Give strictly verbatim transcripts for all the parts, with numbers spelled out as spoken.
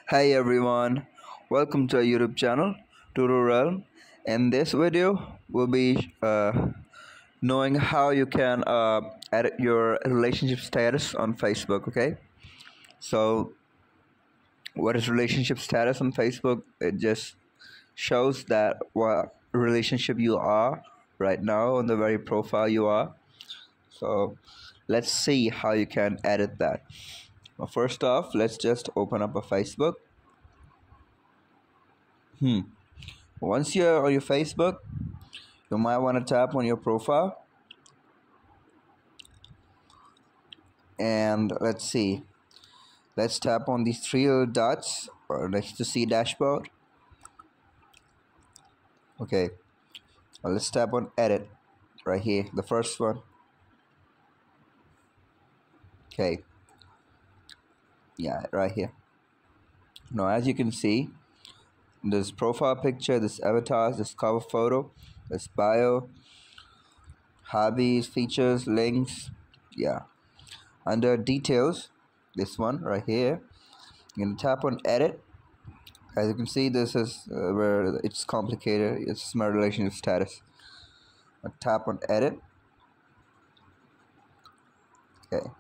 Hey everyone, welcome to our YouTube channel, TutoRealm. In this video, we'll be uh, knowing how you can uh, edit your relationship status on Facebook. Okay, so what is relationship status on Facebook? It just shows that what relationship you are right now on the very profile you are. So let's see how you can edit that. Well, first off, let's just open up a Facebook. Hmm. Once you're on your Facebook, you might want to tap on your profile and let's see. Let's tap on these three little dots or next to see dashboard. Okay, well, let's tap on edit right here, the first one. Okay, yeah, right here. Now, as you can see, this profile picture, this avatars, this cover photo, this bio, hobbies, features, links. Yeah, under details, this one right here, you're gonna tap on edit. As you can see, this is uh, where it's complicated. It's my relationship status. I tap on edit. Okay,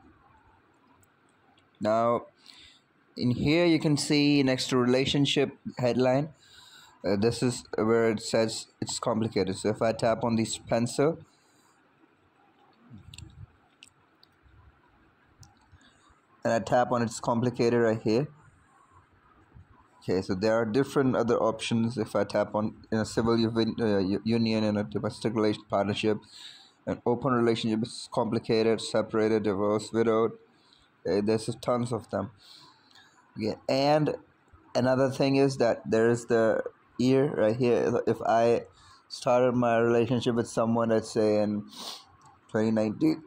now in here you can see next to relationship headline, uh, this is where it says it's complicated. So if I tap on this pencil, and I tap on it's complicated right here. Okay, so there are different other options. If I tap on in a civil uh, union, in a domestic relation partnership, an open relationship is complicated, separated, divorced, widowed. Okay, there's tons of them. Yeah, and another thing is that there is the year right here. If I started my relationship with someone, let's say in twenty nineteen.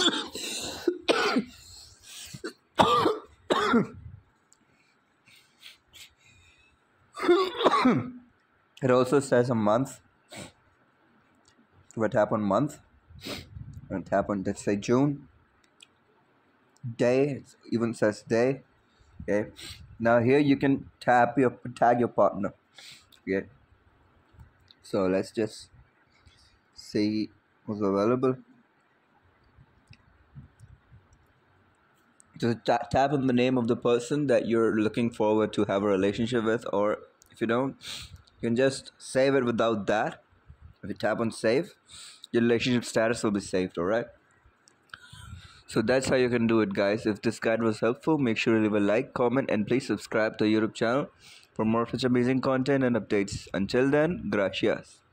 It also says a month. If I tap on month and tap on, let's say, June, day, it even says day. Okay, now here you can tap your tag your partner. Okay, so let's just see what's available. Just ta tap on the name of the person that you're looking forward to have a relationship with, or if you don't, you can just save it without that. If you tap on save, your relationship status will be saved. Alright, so that's how you can do it, guys. If this guide was helpful, make sure to leave a like, comment, and please subscribe to the YouTube channel for more such amazing content and updates. Until then, gracias.